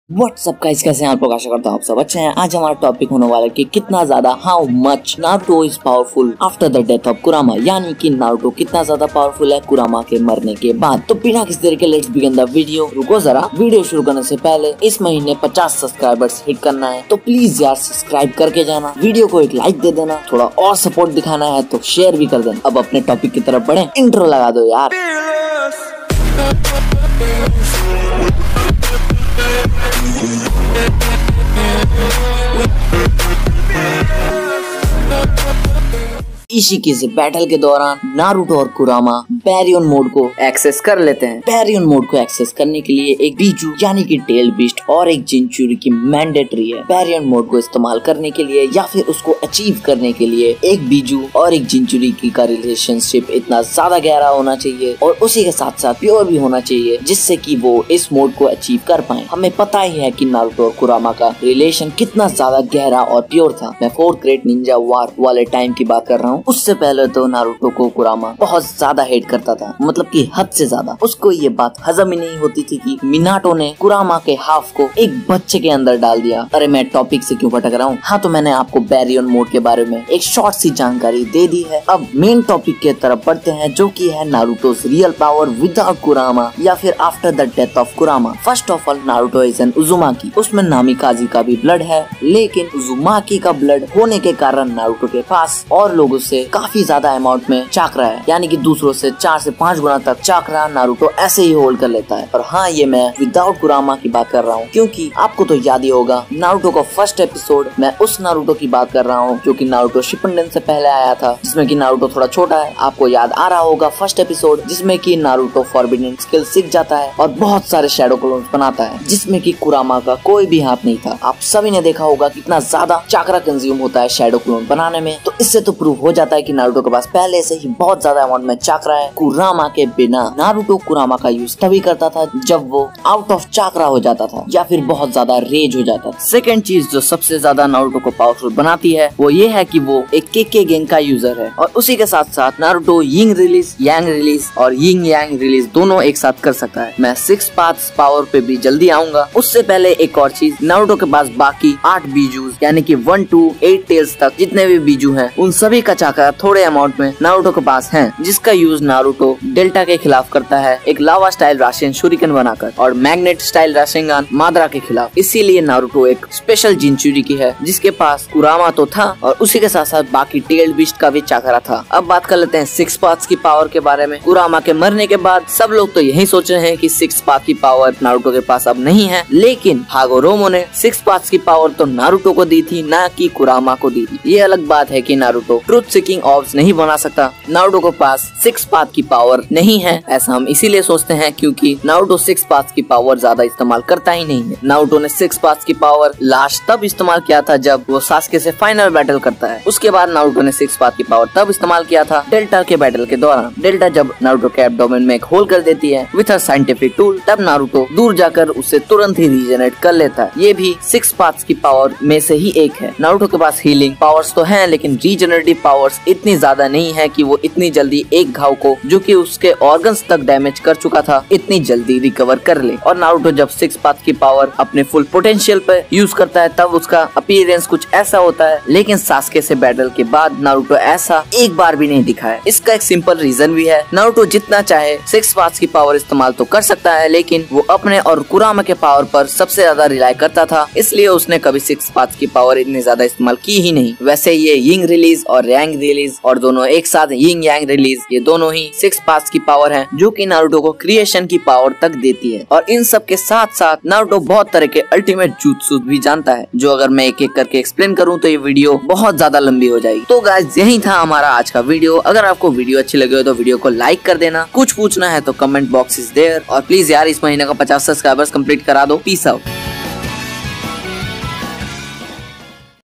WhatsApp guys, कैसे हैं आप लोग? आशा करता हूँ आप सब अच्छे हैं। आज हमारा टॉपिक होने वाला है कि कितना ज्यादा how much Naruto is powerful after the death of Kurama, यानी कि नारुतो कितना ज्यादा पावरफुल है कुरामा के मरने के बाद। तो बिना किसी तरह के लेट्स बिगिन द वीडियो। रुको जरा, वीडियो शुरू करने से पहले इस महीने 50 सब्सक्राइबर्स हिट करना है, तो प्लीज यार सब्सक्राइब करके जाना, वीडियो को एक लाइक दे देना, थोड़ा और सपोर्ट दिखाना है तो शेयर भी कर देना। अब अपने टॉपिक की तरफ बढ़े, इंट्रो लगा दो यार। इशिकी से बैटल के दौरान नारुतो और कुरामा बैरियन मोड को एक्सेस कर लेते हैं। बैरियन मोड को एक्सेस करने के लिए एक बीजू यानी कि टेल बीस्ट और एक जिंचुरी की मैंडेटरी है। बैरियन मोड को इस्तेमाल करने के लिए या फिर उसको अचीव करने के लिए एक बीजू और एक जिंचुरी की का रिलेशनशिप इतना ज्यादा गहरा होना चाहिए और उसी के साथ साथ प्योर भी होना चाहिए, जिससे कि वो इस मोड को अचीव कर पाए। हमें पता ही है कि नारुतो और कुरामा का रिलेशन कितना ज्यादा गहरा और प्योर था। मैं 4th ग्रेट निंजा वार वाले टाइम की बात कर रहा हूँ। उससे पहले तो नारुतो को कुरामा बहुत ज्यादा हेट करता था, मतलब कि हद से ज्यादा। उसको ये बात हजम ही नहीं होती थी कि मिनाटो ने कुरामा के हाफ को एक बच्चे के अंदर डाल दिया। अरे मैं टॉपिक से क्यों भटक रहा हूँ। हाँ, तो मैंने आपको बैरियन मोड के बारे में एक शॉर्ट सी जानकारी दे दी है। अब मेन टॉपिक के तरफ बढ़ते हैं, जो की है नारुतोस रियल पावर विदाउट कुरामा या फिर after the death of Kurama. First of all, Naruto is an Uzumaki. उसमें नामिकाजी का भी ब्लड है, लेकिन उजुमाकी का ब्लड होने के कारण नारुतो के पास और लोगों से काफी ज्यादा अमाउंट में चाकरा है, यानी कि दूसरों से 4 से 5 गुना तक चाकरा नारुतो ऐसे ही होल्ड कर लेता है। और हाँ, ये मैं विदाउट कुरामा की बात कर रहा हूँ, क्योंकि आपको तो याद ही होगा नारुतो का फर्स्ट एपिसोड। मैं उस नारुतो की बात कर रहा हूँ जो कि नारुतो शिपंडेन से पहले आया था, जिसमें कि नारुतो थोड़ा छोटा है। आपको याद आ रहा होगा फर्स्ट एपिसोड, जिसमें कि नारुतो फॉरबिडन स्किल सीख जाता है और बहुत सारे शैडो क्लोन्स बनाता है, जिसमें कि कुरामा का कोई भी हाथ नहीं था। आप सभी ने देखा होगा कितना ज्यादा चाकरा कंज्यूम होता है शैडो क्लोन बनाने में। तो इससे तो प्रूव हो जाता है कि नारुतो के पास पहले से ही बहुत ज्यादा अमाउंट में चाकरा है। कुरामा के बिना नारुतो कुरामा का यूज तभी करता था जब वो आउट ऑफ चाकरा हो जाता था या फिर बहुत ज्यादा रेज हो जाता था। सेकंड चीज जो सबसे ज्यादा नारुतो को पावरफुल बनाती है वो ये है कि वो एक केके गेंग का यूजर है, और उसी के साथ साथ Naruto yin release, yang release और यिंग यांग रिलीज दोनों एक साथ कर सकता है। मैं 6 पाथ्स पावर पे भी जल्दी आऊंगा। उससे पहले एक और चीज, नारुतो के पास बाकी 8 बीजूज यानी कि 1 to 8 टेल्स तक जितने भी बीजू हैं, उन सभी का चाकरा थोड़े अमाउंट में नारुतो के पास है, जिसका यूज नारुतो डेल्टा के खिलाफ करता है एक लावा स्टाइल राशियन शुरिकन बनाकर और मैग्नेट स्टाइल राशिंगन माद्रा के खिलाफ। इसीलिए नारुतो एक स्पेशल जिंचुरी की है, जिसके पास कुरामा तो था और उसी के साथ साथ बाकी टेल्ड बीस्ट का भी चाकरा था। अब बात कर लेते हैं 6 पाथ्स की पावर के बारे में। कुरामा के मरने के बाद सब लोग तो यही सोच रहे हैं कि 6 पाथ की पावर नारुतो के पास अब नहीं है, लेकिन हागोरोमो ने 6 पाथ्स की पावर तो नारुतो को दी थी, ना कि कुरामा को दी थी। ये अलग बात है कि नारुतो ट्रुथ सीकिंग ऑर्ब्स नहीं बना सकता। नारुतो के पास 6 पाथ की पावर नहीं है, ऐसा हम इसीलिए सोचते हैं क्योंकि नारुतो 6 पाथ की पावर ज्यादा इस्तेमाल करता ही नहीं है। नारुतो ने 6 पाथ की पावर लास्ट तब इस्तेमाल किया था जब वो सास्के से फाइनल बैटल करता है। उसके बाद नारुतो ने 6 पाथ की पावर तब इस्तेमाल किया था डेल्टा के बैटल के दौरान। डेल्टा जब नारुतो के एब्डोमेन में एक होल कर देती है विथ अ साइंटिफिक टूल, तब नारुतो दूर जाकर उसे तुरंत ही रीजनरेट कर लेता है। ये भी 6 पाथ्स की पावर में से ही एक है। नारुतो के पास हीलिंग पावर्स तो हैं, लेकिन रीजनरेटिव पावर्स इतनी ज्यादा नहीं है कि वो इतनी जल्दी एक घाव को जो कि उसके ऑर्गन्स तक डैमेज कर चुका था इतनी जल्दी रिकवर कर ले। और नारुतो जब 6 पाथ की पावर अपने फुल पोटेंशियल पे यूज करता है तब उसका अपीयरेंस कुछ ऐसा होता है, लेकिन सास्के से बैटल के बाद नारुतो ऐसा एक बार भी नहीं दिखा है। इसका एक सिंपल रीजन भी है, नारुतो जितना चाहे 6 पाथ्स की पावर इस्तेमाल तो कर सकता है, लेकिन वो अपने और कुरामा के पावर पर सबसे ज्यादा रिलाई करता था, इसलिए उसने कभी 6 पाथ्स की पावर इतनी ज्यादा इस्तेमाल की ही नहीं। वैसे ये यिंग रिलीज और यांग रिलीज और दोनों एक साथ यिंग यांग रिलीज, ये दोनों ही 6 पाथ्स की पावर है, जो कि नारुतो को क्रिएशन की पावर तक देती है। और इन सब के साथ साथ नारुतो बहुत तरह के अल्टीमेट जुत्सु भी जानता है, जो अगर मैं एक एक करके एक्सप्लेन करूं तो ये वीडियो बहुत ज्यादा लंबी हो जाएगी। तो गाइस, यही था हमारा आज का वीडियो। अगर आपको वीडियो अच्छी लगी हो तो वीडियो को लाइक कर देना, कुछ पूछना है तो कमेंट बॉक्स इज देयर, और प्लीज यार इस महीने का 50 सब्सक्राइबर्स कंप्लीट करा दो। Peace out.